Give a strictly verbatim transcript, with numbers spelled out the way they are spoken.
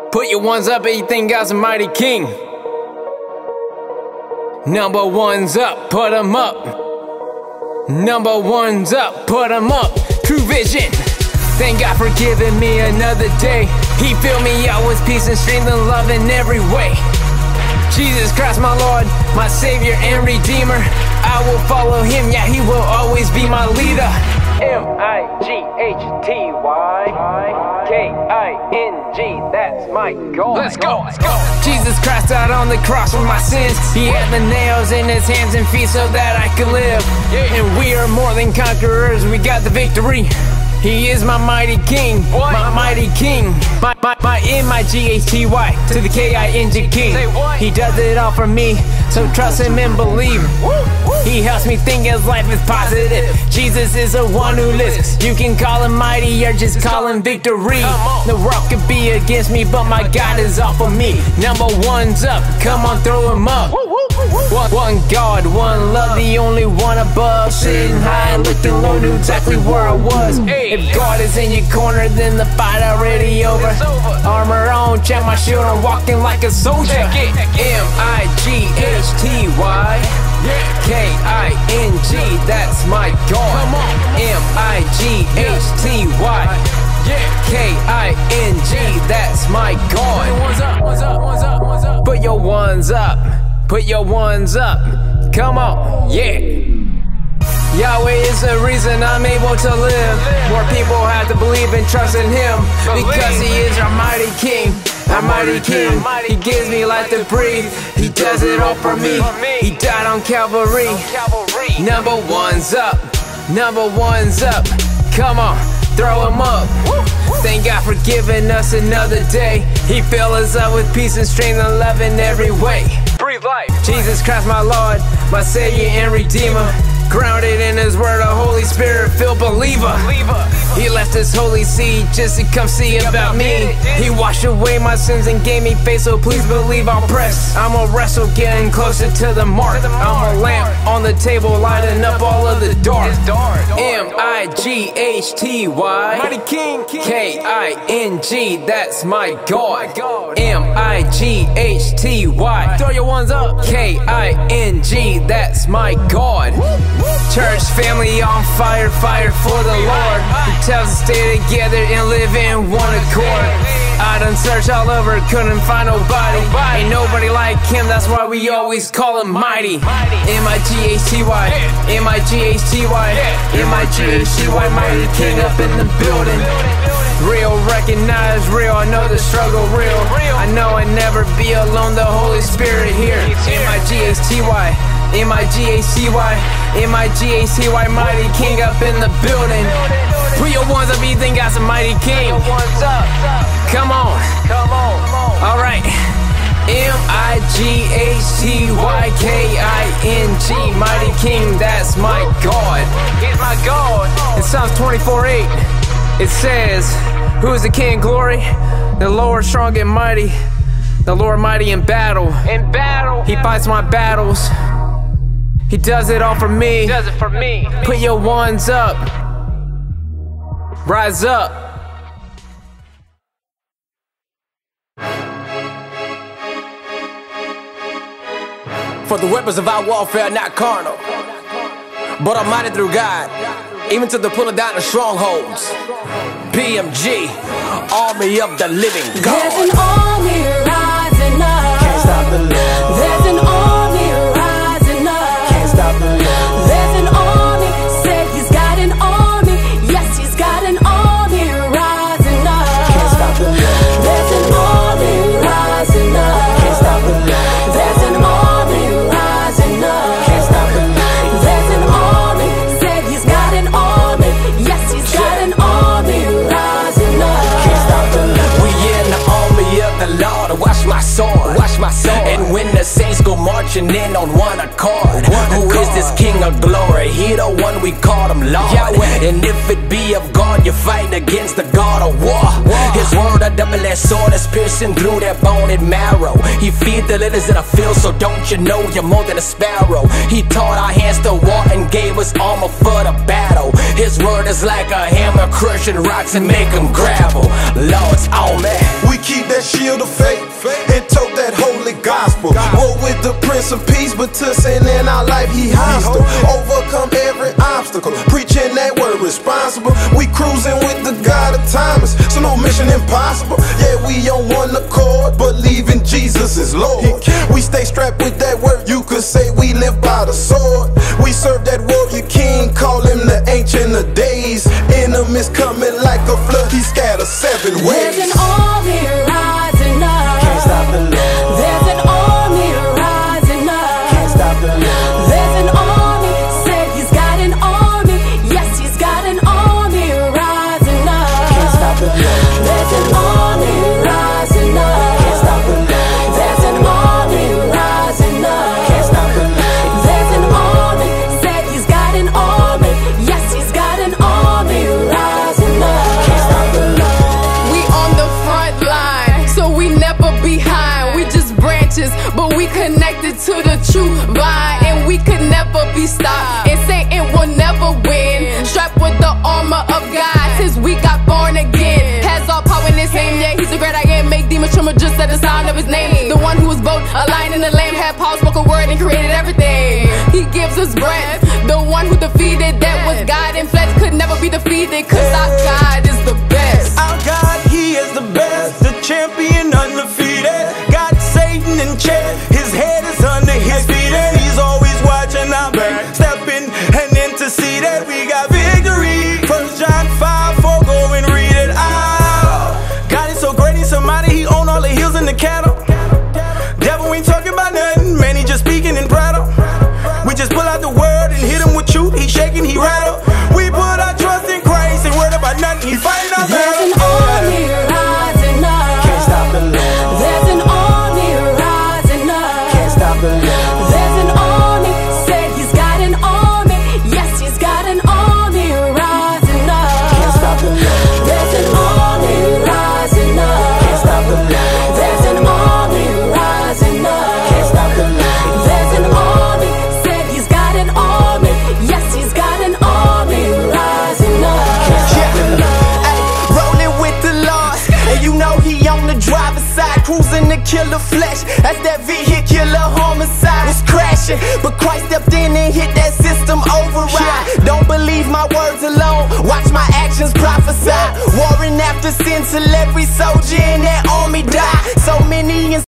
Put your ones up if you think God's a mighty king. Number one's up, put 'em up. Number one's up, put 'em up. TrueVision. Thank God for giving me another day. He filled me out with peace and strength and love in every way. Jesus Christ, my Lord, my Savior and Redeemer. I will follow Him, yeah, He will always be my leader. M I G H T Y K I N G, that's my God. Let's go, let's go. Jesus Christ died on the cross for my sins. He had the nails in His hands and feet so that I could live. And we are more than conquerors, we got the victory. He is my mighty king, what? My mighty king. My, my, my M I G H T Y to the K I N G king. He does it all for me, so trust Him and believe. He helps me think His life is positive. Jesus is the one who lives. You can call Him mighty or just call Him victory. The world could be against me, but my God is all for me. Number one's up, come on, throw Him up. One, one God, one love, the only one above. Sitting high, looking low, knew exactly where I was. If God is in your corner, then the fight already over. Armor on, check my shield, I'm walking like a soldier. M I G H T Y K I N G, that's my God. M I G H T Y K I N G, that's my God. Put your ones up, put your ones up. Come on, yeah. Yahweh is the reason I'm able to live. More people have to believe and trust in Him, because He is our mighty king. Our mighty king, He gives me life to breathe. He does it all for me. He died on Calvary. Number one's up, number one's up. Come on, throw Him up. Thank God for giving us another day. He fills us up with peace and strength and love in every way. Breathe life. Jesus Christ, my Lord, my Savior and Redeemer. Grounded in His word, a Holy Spirit filled believer. He left His holy seed just to come see about me. He washed away my sins and gave me faith, so please believe I'll press. I'ma wrestle, getting closer to the mark. I'm a lamp on the table, lighting up all of the dark. M I G H T Y Mighty King, K I N G, that's my God. M I G H T Y, throw your ones up. K I N G, that's my God. Church family on fire, fire for the Lord. He tells us to stay together and live in one accord. I done searched all over, couldn't find nobody. Ain't nobody like Him, that's why we always call Him mighty. M I G H T Y, M I G H T Y, M I G H T Y, mighty king up in the building. Real, recognize real, I know the struggle real. I know I never be alone, the Holy Spirit here. M I G H T Y, M I G H T Y, M I G H T Y, mighty king up in the building. Put your ones up, you think God's a mighty king. Come on, come on, alright. M I G H T Y K I N G, mighty king, that's my God. He's my God. In Psalms twenty-four eight, it says, who is the King of glory? The Lord strong and mighty, the Lord mighty in battle. In battle, He fights my battles. He does it all for me. He does it for me. Put your ones up. Rise up. For the weapons of our warfare are not carnal, but are mighty through God, even to the pulling down of strongholds. P M G, army of the living God. There's an army rising up. Can't stop the Lord. There's an army rising up. Can't stop the Lord. There's an army, said He's got an army. Yes, He's got an army rising up. Can't stop the Lord. There's an army rising up. Can't stop the Lord. There's an army rising up. Can't stop the Lord. There's an army, said He's got an army. Yes, He's got an army rising up. Can't stop the Lord. We in the army of the Lord. Watch my sword, watch my sword. And when the saints go marching in on one accord, one who accord. Is this King of glory? He the one we call Him Lord. Yahweh. And if it be of God, you're fighting against the God of war. war. His word a double-edged sword is piercing through that bone and marrow. He feed the lilies of the field, so don't you know you're more than a sparrow. He taught our hands to war and gave us armor for the battle. His word is like a hammer, crushing rocks and make them gravel. Lord's on me. We keep that shield of obstacle. Preaching that word responsible. We cruising with the God of timers, so no mission impossible. Yeah, we on one accord, believing Jesus is Lord. We stay strapped with that word, you could say we live by the sword. We serve that warrior king, call him the ancient of days. Enemies coming like a flood, he scattered seven ways. There's an army rising up. Can't stop the Lord. There's an army rising up. Can't stop the Lord. There's an army, said he's got an army. Yes, he's got an army rising up. Can't stop the Lord. There's an army rising up. Can't stop the Lord. There's an army rising up. Can't stop the Lord. There's an army, said he's got an army. Yes, he's got an army rising up. Can't stop the Lord. We on the front line, so we never behind. We just branches, but we connected to the true vine, and we could never be stopped. And Satan will never win. Strapped with the armor of God, since we got born again. Has all power in his hand, yeah, he's a great I am. Make demons tremble just at the sound of his name. The one who was both a lion and a lamb, had power, spoke a word, and created everything. He gives us breath. The one who defeated that was God in flesh could never be defeated, cause our God is the best. Our God, he is the best, the champion undefeated. Got Satan in check, his head is under his feet, and he's always watching our back, stepping and interceding. We got victory. First John five four, go and read it out. God is so great, he's so mighty, he own all the hills and the cattle. Devil ain't talking about nothing, man, he just speaking in prattle. We just pull out the word and hit him with truth, he shaking, he rattle. We put our trust in Christ and word about nothing, he fighting our There's battle. an army rising up. Can't stop the Lord. There's an army rising up. Can't stop the Lord. There's an army, said he's got an army. Yes, he's got an army rising up. Can't stop the Lord. There's an army rising up. Can't stop the Lord. There's an army rising up. Can't stop the Lord. There's an army, said he's got an army. Yes, he's got an army rising up. Ay, rolling with the lost, and you know he on the driver's side, cruising to kill the flesh. That's that vehicular homicide. Was crashing, but Christ stepped in and hit that system override. Don't believe my words alone, watch my actions prophesy. Warring after sin till every soldier in that army die. So many